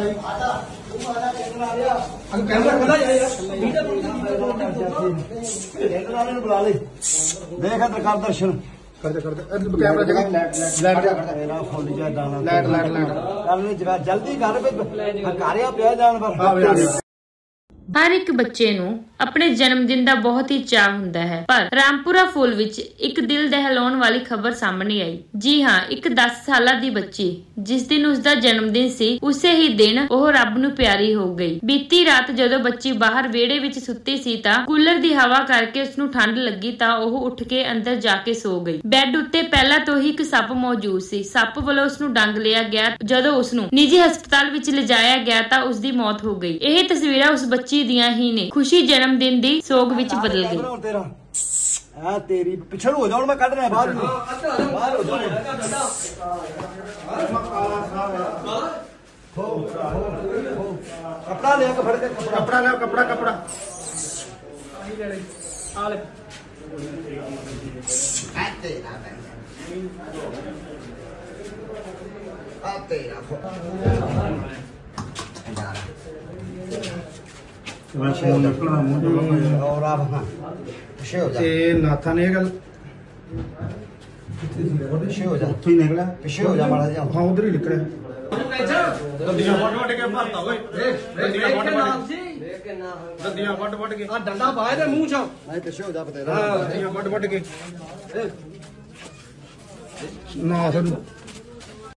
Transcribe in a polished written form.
Camera खुला यार बुला ले देख इधर कर दर्शन कैमरा जगह जगह जल्दी कर हकारिया पिया जानवर हर एक बच्चे ਨੂੰ ਆਪਣੇ जन्म दिन ਦਾ बहुत ही ਚਾਅ ਹੁੰਦਾ ਹੈ ਪਰ ਰਾਮਪੁਰਾ ਫੂਲ ਵਿੱਚ ਇੱਕ ਦਿਲ ਦਹਿਲਾਉਣ ਵਾਲੀ ਖਬਰ ਸਾਹਮਣੇ ਆਈ। ਜੀ ਹਾਂ, ਇੱਕ 10 ਸਾਲਾਂ ਦੀ ਬੱਚੀ ਜਿਸ ਦਿਨ ਉਸ ਦਾ ਜਨਮ ਦਿਨ ਸੀ ਉਸੇ ਹੀ ਦਿਨ ਉਹ ਰੱਬ ਨੂੰ ਪਿਆਰੀ ਹੋ ਗਈ। ਬੀਤੀ ਰਾਤ ਜਦੋਂ ਬੱਚੀ ਬਾਹਰ ਵਿਹੜੇ ਵਿੱਚ ਸੁੱਤੀ ਸੀ ਤਾਂ ਕੂਲਰ ਦੀ ਹਵਾ ਕਰਕੇ ਉਸ ਨੂੰ ਠੰਡ ਲੱਗੀ ਤਾਂ ਉਹ ਉੱਠ ਕੇ ਅੰਦਰ ਜਾ ਕੇ ਸੋ ਗਈ। ਬੈੱਡ ਉੱਤੇ ਪਹਿਲਾਂ ਤੋਂ ਹੀ ਇੱਕ ਸੱਪ ਮੌਜੂਦ ਸੀ। ਸੱਪ ਵੱਲੋਂ ਉਸ ਨੂੰ ਡੰਗ ਲਿਆ ਗਿਆ। ਜਦੋਂ ਉਸ ਨੂੰ ਨਿੱਜੀ ਹਸਪਤਾਲ ਵਿੱਚ ਲਿਜਾਇਆ ਗਿਆ ਤਾਂ ਉਸ ਦੀ ਮੌਤ ਹੋ ਗਈ। ਇਹ ਤਸਵੀਰਾਂ ਉਸ ਬੱਚੀ ਦੀਆਂ ਹੀ ਨੇ। ਖੁਸ਼ੀ ਜਨਮ दिन दी सोग विच बदल गई। तेरी पिछड़ हो जाओ मैं कट रहा बाहर बाहर हो जाओ कपड़ा ले के फड़ के कपड़ा ले कपड़ा कपड़ा और आप हाँ पीछे हो जा नाथा ने गल पीछे हो जा ही निकला पीछे हो जा माड़ा जा हाँ उधर ही निकले डंडा पाए दे मुंह च पीछे हो जा वट के ना